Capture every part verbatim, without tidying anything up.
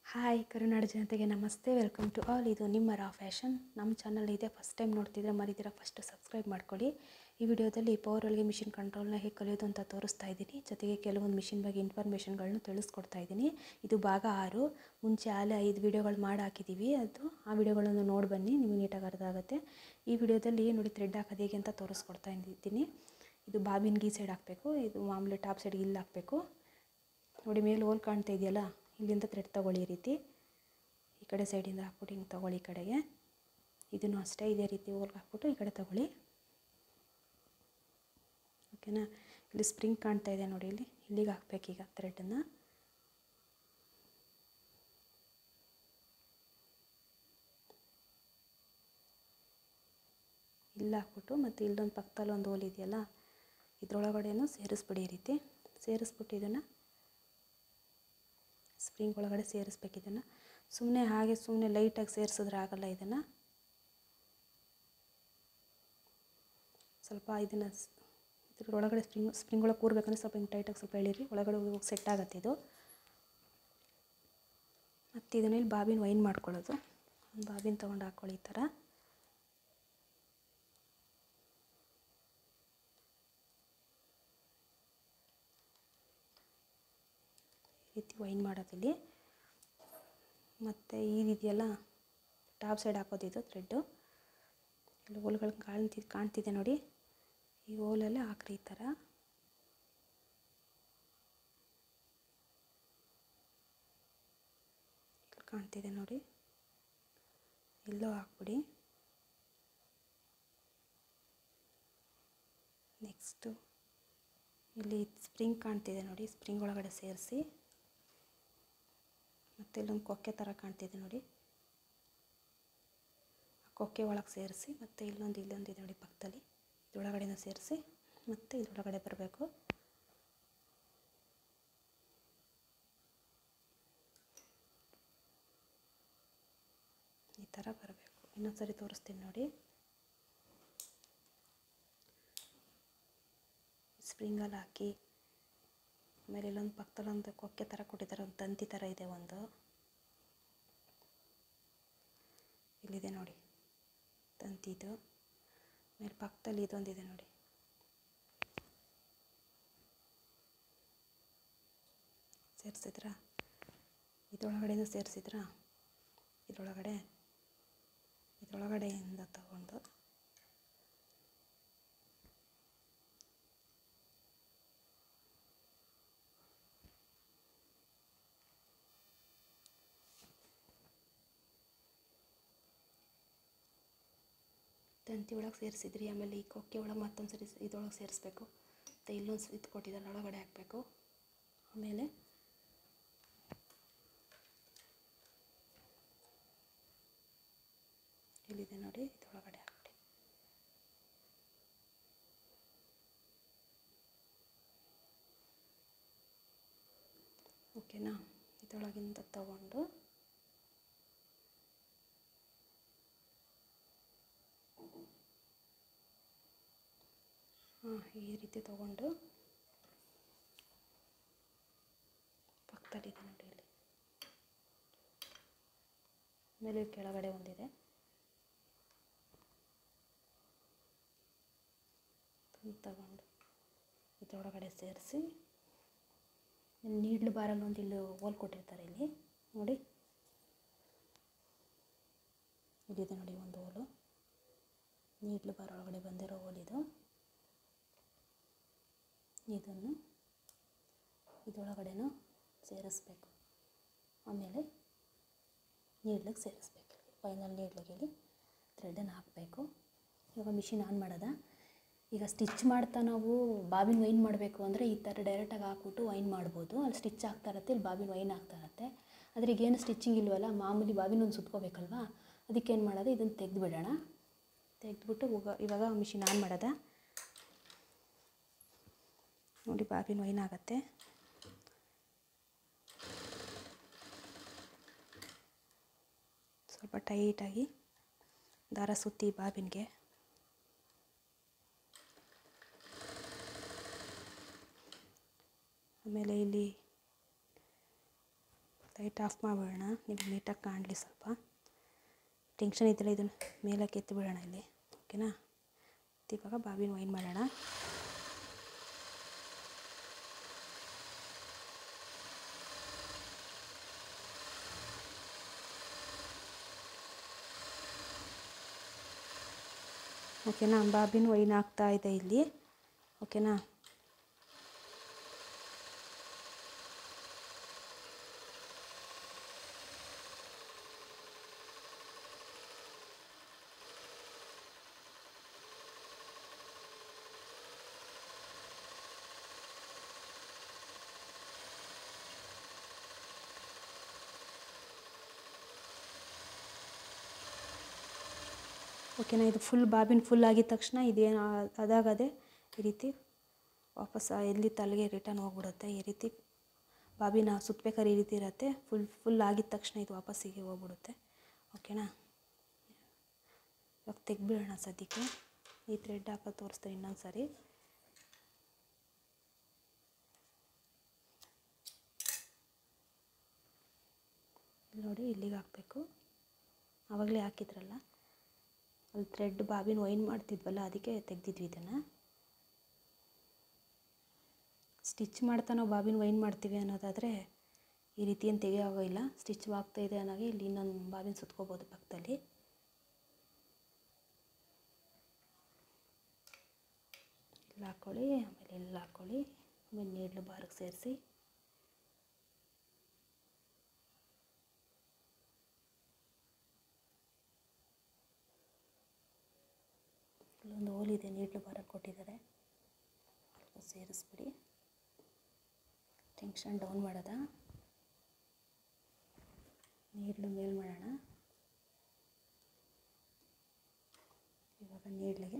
Hi ಕರುನಾಡ ಜನತೆಗೆ ನಮಸ್ತೆ, welcome to all. ಇದು ನಿಮ್ಮ ರಾ ಫ್ಯಾಷನ್. ನಮ್ಮ ಚಾನಲ್ ಇದೆ, ಫಸ್ಟ್ ಟೈಮ್ ನೋಡ್ತಿದ್ರೆ ಮರಿದಿರ ಫಸ್ಟ್ ಸಬ್ಸ್ಕ್ರೈಬ್ ಮಾಡ್ಕೊಳ್ಳಿ. ಈ ವಿಡಿಯೋದಲ್ಲಿ ಪವರ್ ಒಳಗೆ ಮಿಷಿನ್ ಕಂಟ್ರೋಲ್ನ ಹೇಗೆ ಕಲಿಯೋದು ಅಂತ ತೋರಿಸ್ತಾ ಇದ್ದೀನಿ. ಜೊತೆಗೆ ಕೆಲವೊಂದು ಮಿಷಿನ್ ಬಗ್ಗೆ ಇನ್ಫಾರ್ಮೇಷನ್ಗಳನ್ನು ತಿಳಿಸ್ಕೊಡ್ತಾ ಇದ್ದೀನಿ. ಇದು ಭಾಗ ಆರು. ಮುಂಚೆ ಆಲೆ ಐದು ವಿಡಿಯೋಗಳು ಮಾಡಿ ಹಾಕಿದ್ದೀವಿ. ಅದು ಆ ವಿಡಿಯೋಗಳನ್ನು ನೋಡಿ ಬನ್ನಿ, ನಿಮಗೆ ನೀಟಾಗಿ ಅರ್ಥ ಆಗುತ್ತೆ. ಈ ವಿಡಿಯೋದಲ್ಲಿ ನೋಡಿ ಥ್ರೆಡ್ ಹಾಕೋದು ಹೇಗೆ ಅಂತ ತೋರಿಸ್ಕೊಡ್ತಾ ಇದ್ದೀನಿ. ಇದು ಬಾಬಿನ್ಗೆ ಈ ಸೈಡ್ ಹಾಕಬೇಕು, ಇದು ಮಾಮೂಲಿ ಟಾಪ್ ಸೈಡ್ಗೆ ಇಲ್ಲಿ ಹಾಕಬೇಕು. ನೋಡಿ ಮೇಲೆ ಹೋಲ್ ಕಾಣ್ತಾ ಇದೆಯಲ್ಲ, ಇಲ್ಲಿಂದ ಥ್ರೆಡ್ ತೊಗೊಳ್ಳಿ. ಈ ರೀತಿ ಈ ಕಡೆ ಸೈಡಿಂದ ಹಾಕ್ಬಿಟ್ಟು ಹಿಂಗೆ ತೊಗೊಳ್ಳಿ. ಈ ಕಡೆಗೆ ಇದನ್ನು ಅಷ್ಟೇ ಇದೇ ರೀತಿ ಹೋಲ್ಗೆ ಹಾಕ್ಬಿಟ್ಟು ಈ ಕಡೆ ತೊಗೊಳ್ಳಿ. ಓಕೆನಾ? ಇಲ್ಲಿ ಸ್ಪ್ರಿಂಗ್ ಕಾಣ್ತಾ ಇದೆ ನೋಡಿ, ಇಲ್ಲಿ ಇಲ್ಲಿಗೆ ಹಾಕ್ಬೇಕೀಗ ಥ್ರೆಡನ್ನು. ಇಲ್ಲಿ ಹಾಕ್ಬಿಟ್ಟು ಮತ್ತು ಇಲ್ಲೊಂದು ಪಕ್ಕದಲ್ಲಿ ಒಂದು ಹೋಲ್ ಇದೆಯಲ್ಲ, ಇದರೊಳಗಡೆನೂ ಸೇರಿಸ್ಬಿಡಿ. ಈ ರೀತಿ ಸೇರಿಸ್ಬಿಟ್ಟು ಇದನ್ನು ಸ್ಪ್ರಿಂಗ್ ಒಳಗಡೆ ಸೇರಿಸ್ಬೇಕು. ಇದನ್ನು ಸುಮ್ಮನೆ ಹಾಗೆ ಸುಮ್ಮನೆ ಲೈಟಾಗಿ ಸೇರಿಸಿದ್ರೆ ಆಗಲ್ಲ. ಇದನ್ನು ಸ್ವಲ್ಪ ಇದನ್ನು ಇದ್ರ ಒಳಗಡೆ ಸ್ಪ್ರಿಂಗ್ ಸ್ಪ್ರಿಂಗ್ ಒಳಗೆ ಕೂರ್ಬೇಕಂದ್ರೆ ಸ್ವಲ್ಪ ಹಿಂಗೆ ಟೈಟಾಗಿ ಸ್ವಲ್ಪ ಎಳೀರಿ, ಒಳಗಡೆ ಹೋಗಿ ಸೆಟ್ ಆಗುತ್ತೆ ಇದು. ಮತ್ತು ಇದನ್ನ ಇಲ್ಲಿ ಬಾಬಿನ ವೈನ್ ಮಾಡ್ಕೊಳ್ಳೋದು. ಒಂದು ಬಾಬಿನ ತೊಗೊಂಡು ಹಾಕ್ಕೊಳ್ಳಿ ಈ ಥರ. ಈ ರೀತಿ ವೈನ್ ಮಾಡೋದಿಲ್ಲಿ. ಮತ್ತು ಇದೆಯಲ್ಲ ಟಾಪ್ ಸೈಡ್ ಹಾಕೋದಿದ್ದು ಥ್ರೆಡ್ಡು, ಇಲ್ಲಿ ಹೋಲ್ಗಳು ಕಾಣ್ತಿ ಕಾಣ್ತಿದೆ ನೋಡಿ, ಈ ಹೋಲಲ್ಲೇ ಹಾಕ್ರಿ ಈ ಥರ. ಕಾಣ್ತಿದೆ ನೋಡಿ, ಇಲ್ಲೂ ಹಾಕ್ಬಿಡಿ. ನೆಕ್ಸ್ಟು ಇಲ್ಲಿ ಸ್ಪ್ರಿಂಗ್ ಕಾಣ್ತಿದೆ ನೋಡಿ, ಸ್ಪ್ರಿಂಗ್ ಒಳಗಡೆ ಸೇರಿಸಿ. ಮತ್ತು ಇಲ್ಲೊಂದು ಕೊಕ್ಕೆ ಥರ ಕಾಣ್ತಿದೆ ನೋಡಿ, ಆ ಕೊಕ್ಕೆ ಒಳಗೆ ಸೇರಿಸಿ. ಮತ್ತು ಇಲ್ಲೊಂದು ಇಲ್ಲೊಂದು ಇದೆ ನೋಡಿ ಪಕ್ಕದಲ್ಲಿ, ಇದರೊಳಗಡೆನ ಸೇರಿಸಿ. ಮತ್ತು ಇದರೊಳಗಡೆ ಬರಬೇಕು. ಈ ಥರ ಬರಬೇಕು. ಇನ್ನೊಂದು ಸರಿ ತೋರಿಸ್ತೀನಿ ನೋಡಿ. ಸ್ಪ್ರಿಂಗಲ್ಲಿ ಹಾಕಿ, ಆಮೇಲೆ ಇಲ್ಲೊಂದು ಪಕ್ಕದಲ್ಲಿ ಒಂದು ಕೊಕ್ಕೆ ಥರ ಕೊಟ್ಟಿದ್ದಾರೆ, ಒಂದು ತಂತಿ ಥರ ಇದೆ ಒಂದು, ಇಲ್ಲಿದೆ ನೋಡಿ ತಂತಿದು. ಆಮೇಲೆ ಪಕ್ಕದಲ್ಲಿ ಇದೊಂದಿದೆ ನೋಡಿ, ಸೇರಿಸಿದ್ರಾ? ಇದರೊಳಗಡೆನೂ ಸೇರಿಸಿದ್ರಾ? ಇದರೊಳಗಡೆ ಇದರೊಳಗಡೆಯಿಂದ ತಗೊಂಡು ತಂತಿ ಒಳಗೆ ಸೇರಿಸಿದ್ರಿ. ಆಮೇಲೆ ಈ ಕೊಕ್ಕೆ ಒಳಗೆ ಮತ್ತೊಂದು ಸರಿ ಇದರೊಳಗೆ ಸೇರಿಸ್ಬೇಕು. ಮತ್ತು ಇಲ್ಲೊಂದು ಇದು ಕೊಟ್ಟಿದ್ದಾರೆ, ಒಳಗಡೆ ಹಾಕಬೇಕು. ಆಮೇಲೆ ಇಲ್ಲಿದೆ ನೋಡಿ, ಇದರೊಳಗಡೆ ಹಾಕ್ಬಿಡಿ. ಓಕೆನಾ? ಇದರೊಳಗಿಂದ ತಗೊಂಡು ಹಾಂ ಈ ರೀತಿ ತೊಗೊಂಡು ಪಕ್ಕದಲ್ಲಿದೆ ನೋಡಿ ಇಲ್ಲಿ, ಆಮೇಲೆ ಕೆಳಗಡೆ ಒಂದಿದೆ, ತಗೊಂಡು ಇದರೊಳಗಡೆ ಸೇರಿಸಿ. ನೀಡ್ಲು ಬಾರಲ್ಲಿ ಒಂದು ಇಲ್ಲಿ ಹೋಲ್ ಕೊಟ್ಟಿರ್ತಾರೆ, ಇಲ್ಲಿ ನೋಡಿ, ಇಲ್ಲಿದೆ ನೋಡಿ ಒಂದು ಹೋಲು, ನೀಡ್ಲು ಬಾರ್ ಒಳಗಡೆ ಬಂದಿರೋ ಹೋಲಿದು. ಇದನ್ನು ಇದರೊಳಗಡೆನೂ ಸೇರಿಸ್ಬೇಕು. ಆಮೇಲೆ ನೀಡ್ಲಿಗೆ ಸೇರಿಸ್ಬೇಕು. ಫೈನಲ್ ನೀಡ್ಲಿಗೆ ಇಲ್ಲಿ ಥ್ರೆಡನ್ನು ಹಾಕಬೇಕು. ಇವಾಗ ಮಿಷಿನ್ ಆನ್ ಮಾಡೋದ. ಈಗ ಸ್ಟಿಚ್ ಮಾಡ್ತಾ ನಾವು ಬಾಬಿನ್ ವೈನ್ ಮಾಡಬೇಕು ಅಂದರೆ ಈ ಥರ ಡೈರೆಕ್ಟಾಗಿ ಹಾಕ್ಬಿಟ್ಟು ವೈನ್ ಮಾಡ್ಬೋದು. ಅಲ್ಲಿ ಸ್ಟಿಚ್ ಆಗ್ತಾ ಇರುತ್ತೆ, ಇಲ್ಲಿ ಬಾಬಿನ್ ವೈನ್ ಆಗ್ತಾ ಇರುತ್ತೆ. ಆದರೆ ಈಗೇನು ಸ್ಟಿಚಿಂಗ್ ಇಲ್ವಲ್ಲ, ಮಾಮೂಲಿ ಬಾಬಿನ್ ಒಂದು ಸುತ್ಕೋಬೇಕಲ್ವ, ಅದಕ್ಕೇನು ಮಾಡೋದು, ಇದನ್ನು ತೆಗೆದು ಬಿಡೋಣ. ತೆಗೆದುಬಿಟ್ಟು ಇವಾಗ ಇವಾಗ ಮಿಷಿನ್ ಆನ್ ಮಾಡೋದ. ನೋಡಿ ಬಾಬಿನ್ ವೈನ್ ಆಗುತ್ತೆ. ಸ್ವಲ್ಪ ಟೈಟಾಗಿ ದಾರ ಸುತ್ತಿ ಬಾಬಿನ್ಗೆ. ಆಮೇಲೆ ಇಲ್ಲಿ ಲೈಟ್ ಆಫ್ ಮಾಡಿಬಿಡೋಣ, ನಿಮ್ಗೆ ನೀಟಾಗಿ ಕಾಣಲಿ. ಸ್ವಲ್ಪ ಟೆನ್ಷನ್ ಇದ್ದರೆ ಇದನ್ನು ಮೇಲಕ್ಕೆ ಎತ್ತಿ ಬಿಡೋಣ ಇಲ್ಲಿ. ಓಕೆನಾ? ಇವಾಗ ಬಾಬಿನ ವೈನ್ ಮಾಡೋಣ. ಓಕೆನಾ? ಬಾಬಿನ ವೈನ್ ಆಗ್ತಾ ಇದೆ ಇಲ್ಲಿ. ಓಕೆನಾ? ಓಕೆನಾ? ಇದು ಫುಲ್ ಬಾಬಿನ ಫುಲ್ ಆಗಿದ ತಕ್ಷಣ ಇದೇನು ಅದಾಗದೆ ಈ ರೀತಿ ವಾಪಸ್ ಎಲ್ಲಿ ತಲೆಗೆ ರಿಟರ್ನ್ ಹೋಗ್ಬಿಡುತ್ತೆ. ಈ ರೀತಿ ಬಾಬಿನ ಸುತ್ತಬೇಕಾದ್ರೆ ಈ ರೀತಿ ಇರುತ್ತೆ. ಫುಲ್ ಫುಲ್ ಆಗಿದ ತಕ್ಷಣ ಇದು ವಾಪಸ್ಸಿಗೆ ಹೋಗ್ಬಿಡುತ್ತೆ. ಓಕೆನಾ? ಇವಾಗ ತೆಗ್ಬಿಡೋಣ ಸದ್ಯಕ್ಕೆ. ಈ ಥ್ರೆಡ್ ಹಾಕೋದು ತೋರಿಸ್ತೀನಿ ಇನ್ನೊಂದು ಸಾರಿ. ನೋಡಿ, ಇಲ್ಲಿಗೆ ಹಾಕಬೇಕು. ಆವಾಗಲೇ ಹಾಕಿದ್ರಲ್ಲ ಅಲ್ಲಿ ಥ್ರೆಡ್ ಬಾಬಿನ ವೈನ್ ಮಾಡ್ತಿದ್ವಲ್ಲ, ಅದಕ್ಕೆ ತೆಗೆದಿದ್ವಿ ಇದನ್ನು. ಸ್ಟಿಚ್ ಮಾಡ್ತಾ ನಾವು ಬಾಬಿನ ವೈನ್ ಮಾಡ್ತೀವಿ ಅನ್ನೋದಾದರೆ ಈ ರೀತಿ ಏನು ತೆಗೆಯೋಲ್ಲ. ಸ್ಟಿಚ್ ಆಗ್ತಾಯಿದೆ ಅನ್ನೋಗೆ ಇಲ್ಲಿ ಇನ್ನೊಂದು ಬಾಬಿನ ಸುತ್ಕೋಬೋದು ಪಕ್ಕದಲ್ಲಿ. ಇಲ್ಲಿ ಹಾಕ್ಕೊಳ್ಳಿ, ಆಮೇಲೆ ಇಲ್ಲಿ ಹಾಕ್ಕೊಳ್ಳಿ, ಆಮೇಲೆ ನೀಡ್ಲು ಬಾರಿಗೆ ಸೇರಿಸಿ ಇಲ್ಲೊಂದು ಹೋಲಿದೆ, ನೀಡ್ಲು ಬಾರಕ್ಕೆ ಕೊಟ್ಟಿದ್ದಾರೆ, ಸ್ವಲ್ಪ ಸೇರಿಸ್ಬಿಡಿ. ಟೆನ್ಷನ್ ಡೌನ್ ಮಾಡೋದ, ನೀಡ್ಲು ಮೇಲ್ ಮಾಡೋಣ. ಇವಾಗ ನೀಡ್ಲಿಗೆ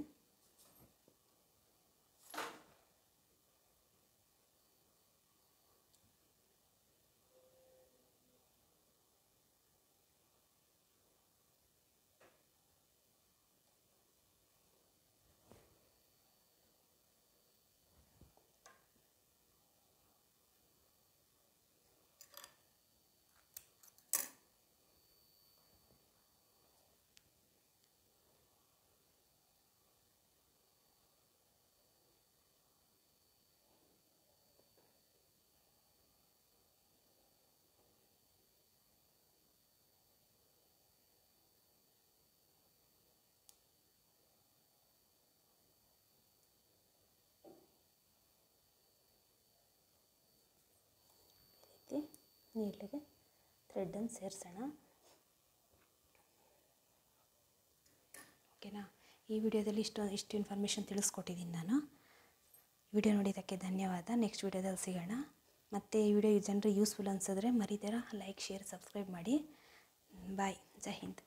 ನೀಡ್ಲಿಗೆ ಥ್ರೆಡ್ಡನ್ನು ಸೇರಿಸೋಣ. ಓಕೆನಾ? ಈ ವಿಡಿಯೋದಲ್ಲಿ ಇಷ್ಟು ಇಷ್ಟು ಇನ್ಫಾರ್ಮೇಷನ್ ತಿಳಿಸ್ಕೊಟ್ಟಿದ್ದೀನಿ ನಾನು. ವಿಡಿಯೋ ನೋಡಿದ್ದಕ್ಕೆ ಧನ್ಯವಾದ. ನೆಕ್ಸ್ಟ್ ವಿಡಿಯೋದಲ್ಲಿ ಸಿಗೋಣ. ಮತ್ತು ಈ ವಿಡಿಯೋ ಜನರಿಗೆ ಯೂಸ್ಫುಲ್ ಅನಿಸಿದ್ರೆ ಮರಿದಿರ ಲೈಕ್, ಶೇರ್, ಸಬ್ಸ್ಕ್ರೈಬ್ ಮಾಡಿ. ಬಾಯ್. ಜೈ ಹಿಂದ್.